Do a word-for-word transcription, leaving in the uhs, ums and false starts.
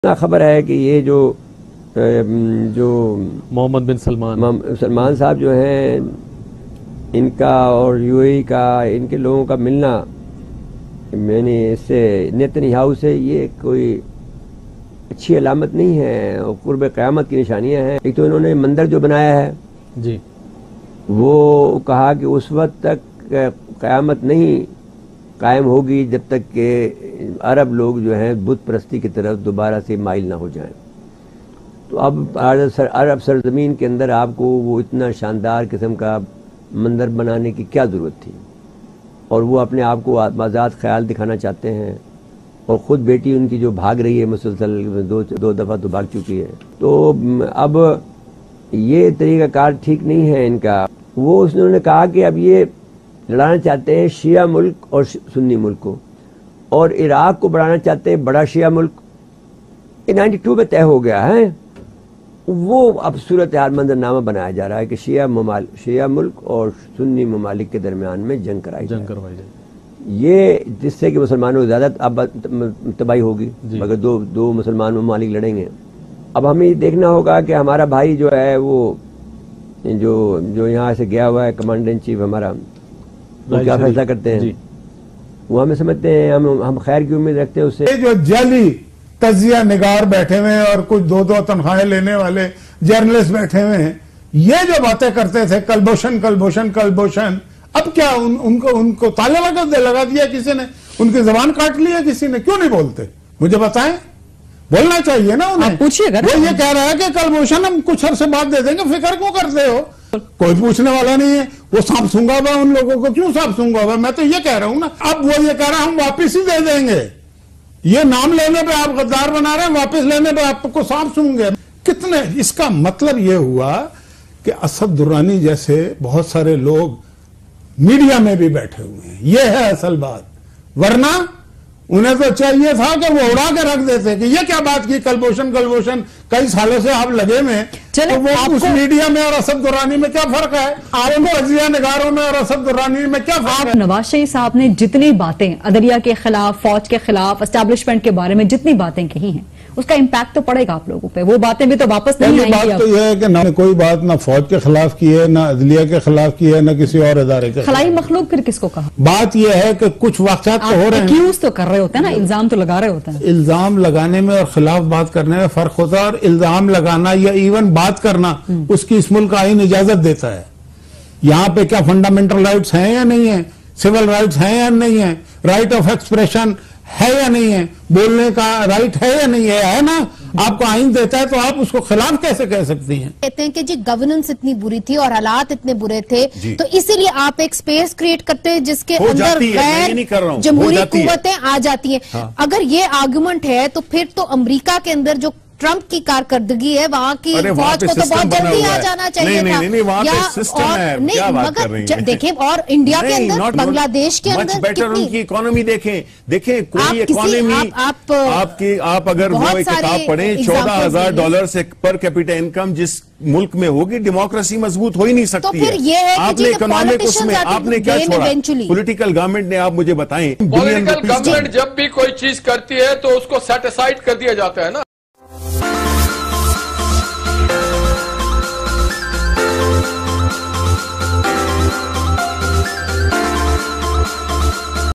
خبر ہے کہ یہ جو جو محمد بن سلمان سلمان صاحب جو ہیں ان کا اور یو اے ای کا ان کے لوگوں کا ملنا میں نے اس سے نیتنیاہو سے یہ کوئی اچھی علامت نہیں ہے اور قرب قیامت کی نشانیاں ہیں۔ ایک تو انہوں نے مندر جو بنایا ہے جی وہ کہا کہ اس وقت تک قیامت نہیں قائم ہوگی جب تک کہ عرب لوگ جو ہیں بت پرستی کی طرف دوبارہ سے مائل نہ ہو جائیں۔ تو اب عرب سرزمین کے اندر آپ کو وہ اتنا شاندار قسم کا مندر بنانے کی کیا ضرورت تھی، اور وہ اپنے آپ کو آزاد خیال دکھانا چاہتے ہیں، اور خود بیٹی ان کی جو بھاگ رہی ہے مسلسل دو دو دفعہ تو بھاگ چکی ہے۔ تو اب یہ طریقہ کار ٹھیک نہیں ہے ان کا۔ وہ اس نے کہا کہ اب یہ لڑانا چاہتے ہیں شیعہ ملک اور سنی ملک کو، اور عراق کو بڑھانا چاہتے ہیں بڑا شیعہ ملک۔ یہ نائنٹی ٹو میں طے ہو گیا ہے، وہ اب صورتحال منظرنامہ بنایا جا رہا ہے کہ شیعہ ممالک شیعہ ملک اور سنی ممالک کے درمیان میں جنگ کرائی جنگ کروائی جائے، یہ جس سے کہ مسلمانوں کو زیادہ اب تباہی ہوگی اگر دو دو مسلمان ممالک لڑیں گے۔ اب ہمیں یہ دیکھنا ہوگا کہ ہمارا بھائی جو ہے وہ جو جو یہاں سے گیا ہوا ہے کمانڈر ان چیف ہمارا، وہ کیا فیصلہ کرتے ہیں، وہ ہمیں سمجھتے ہیں، ہم ہم خیر کی امید رکھتے ہیں اس سے۔ جو جعلی تجزیہ نگار بیٹھے ہوئے ہیں اور کچھ دو دو تنخواہیں لینے والے جرنلسٹ بیٹھے ہوئے ہیں، یہ جو باتیں کرتے تھے کلبھوشن کلبھوشن کلبھوشن، اب کیا ان, ان کو ان کو تالا لگا دے لگا دیا کسی نے، ان کی زبان کاٹ لیا کسی نے؟ کیوں نہیں بولتے؟ مجھے بتائیں، بولنا چاہیے نا انہیں۔ پوچھیے گا، وہ یہ کہہ رہا ہے کہ کلبھوشن ہم کچھ عرصے بعد دے دیں گے، فکر کیوں کرتے ہو؟ کوئی پوچھنے والا نہیں ہے۔ وہ سانپ سونگا ہوا ان لوگوں کو، کیوں سانپ سونگا ہوا؟ میں تو یہ کہہ رہا ہوں نا، اب وہ یہ کہہ رہا ہم واپس ہی دے دیں گے، یہ نام لینے پہ آپ غدار بنا رہے ہیں، واپس لینے پہ آپ کو سانپ سونگ گے کتنے۔ اس کا مطلب یہ ہوا کہ اسد درانی جیسے بہت سارے لوگ میڈیا میں بھی بیٹھے ہوئے ہیں، یہ ہے اصل بات۔ ورنہ انہیں تو چاہیے تھا کہ وہ اڑا کے رکھ دیتے کہ یہ کیا بات کی، کلبھوشن کلبھوشن کئی سالوں سے آپ لگے میں، تو وہ اس میڈیا میں اور اسد درانی میں کیا فرق ہے؟ آپ ان تجزیہ نگاروں میں اور اسد درانی میں کیا فرق ہے؟ نواز شریف صاحب نے جتنی باتیں عدلیہ کے خلاف، فوج کے خلاف، اسٹیبلشمنٹ کے بارے میں جتنی باتیں کہی ہیں، اس کا امپیکٹ تو پڑے گا آپ لوگوں پہ۔ وہ باتیں بھی تو واپس نہیں آئیں گی۔ بات تو یہ ہے کہ نہ کوئی بات نہ فوج کے خلاف کی ہے، نہ عدلیہ کے خلاف کی ہے، نہ کسی اور ادارے کے۔ خلائی مخلوق پھر کس کو کہا؟ بات یہ ہے کہ کچھ واقعات تو ہو رہے ہیں، ایکیوز تو کر رہے ہوتے ہیں نا، الزام تو لگا رہے ہوتے ہیں۔ الزام لگانے میں اور خلاف بات کرنے میں فرق ہوتا ہے، اور الزام لگانا یا ایون بات کرنا اس کی اس ملک آئین اجازت دیتا ہے۔ یہاں پہ کیا فنڈامنٹل رائٹس ہیں یا نہیں ہیں، سول رائٹس ہیں یا نہیں ہیں، رائٹ آف ایکسپریشن ہے یا نہیں ہے، بولنے کا رائٹ ہے یا نہیں ہے، ہے نا؟ آپ کو آئین دیتا ہے تو آپ اس کو خلاف کیسے کہہ سکتی ہیں؟ کہتے ہیں کہ جی گورننس اتنی بری تھی اور حالات اتنے برے تھے، تو اسی لیے آپ ایک سپیس کریٹ کرتے ہیں جس کے اندر غیر جمہوری قوتیں آ جاتی ہیں۔ اگر یہ آرگومنٹ ہے تو پھر تو امریکہ کے اندر جو ٹرمپ کی کارکردگی ہے، وہاں کی فوج کو تو بہت جلدی آ جانا چاہیے تھا۔ مگر دیکھیں، اور انڈیا کے اندر، بنگلہ دیش کے اندر ان کی اکانومی دیکھیں دیکھیں کوئی اکانومی آپ کی، آپ اگر وہ کتاب پڑھیں چودہ ہزار ڈالر سے پر کیپیٹل انکم جس ملک میں ہوگی، ڈیموکریسی مضبوط ہو ہی نہیں سکتی ہے۔ آپ نے اکنامک اس میں آپ نے کیا چھوڑا؟ پولیٹیکل گورنمنٹ نے، آپ مجھے بتائیں، پولیٹیکل گورنمنٹ جب بھی کوئی چیز کرتی ہے تو اس کو سیٹ اسائڈ کر دیا جاتا ہے نا۔